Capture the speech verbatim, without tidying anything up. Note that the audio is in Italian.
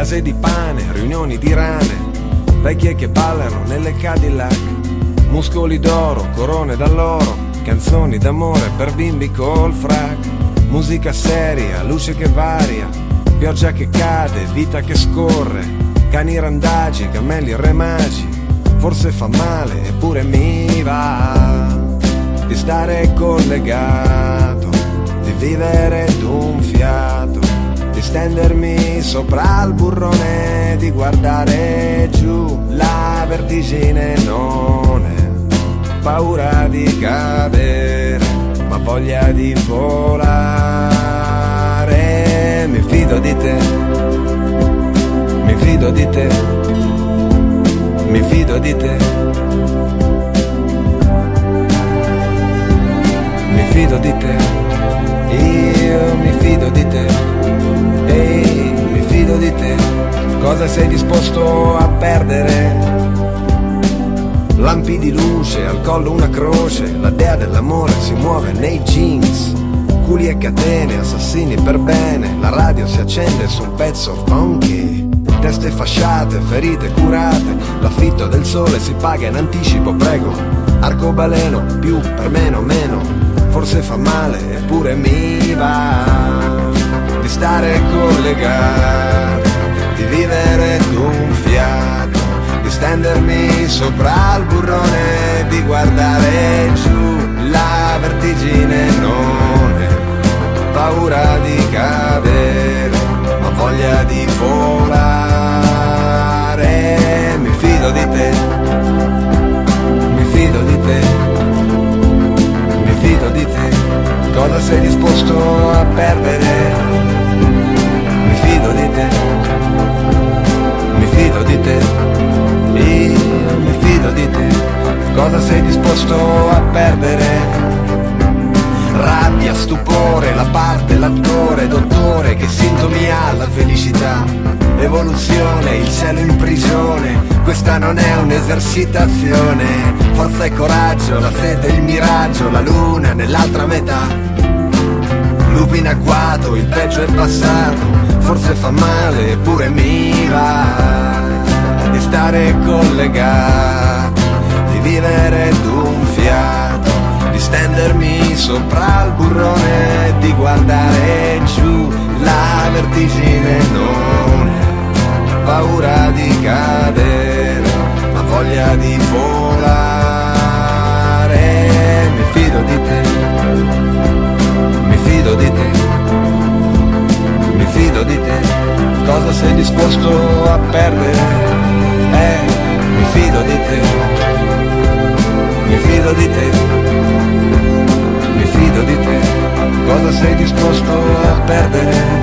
case di pane, riunioni di rane, vecchie che ballano nelle Cadillac, muscoli d'oro, corone d'alloro, canzoni d'amore per bimbi col frac, musica seria, luce che varia, pioggia che cade, vita che scorre, cani randagi, cammelli e re magi. Forse fa male eppure mi va di stare collegato, di vivere d'un fiato, di stendermi sopra il burrone, di guardare giù. La vertigine non è paura di cadere, ma voglia di volare. Mi fido di te, mi fido di te, mi fido di te, mi fido di te, io mi fido di te, ehi, mi fido di te. Cosa sei disposto a perdere? Lampi di luce, al collo una croce, la dea dell'amore si muove nei jeans, culi e catene, assassini per bene, la radio si accende su un pezzo funky, teste fasciate, ferite curate, l'affitto del sole si paga in anticipo, prego, arcobaleno, più per meno meno, forse fa male eppure mi va di stare collegato, di vivere d'un fiato, di stendermi sopra il burrone, di guardare giù. La vertigine non è paura di cadere, ma voglia di volare. Mi fido di te, mi fido di te, mi fido di te. Cosa sei disposto a perdere? Mi fido di te, mi fido di te, io mi fido di te. Cosa sei disposto a perdere? Rabbia, stupore, la parte, l'attore, dottore, che sintomi ha la felicità? Evoluzione, il cielo in prigione, questa non è un'esercitazione. Forza e coraggio, la fede, il miraggio, la luna nell'altra metà. Lupi in agguato, il peggio è passato, forse fa male eppure mi va di stare collegato, di vivere d'un fiato, di stendermi sopra il burrone, di guardare giù. La vertigine non è paura di cadere, ma voglia di volare. Mi fido di te, mi fido di te, mi fido di te. Cosa sei disposto a perdere? Eh, mi fido di te, mi fido di te, mi fido di te. Cosa sei disposto a perdere?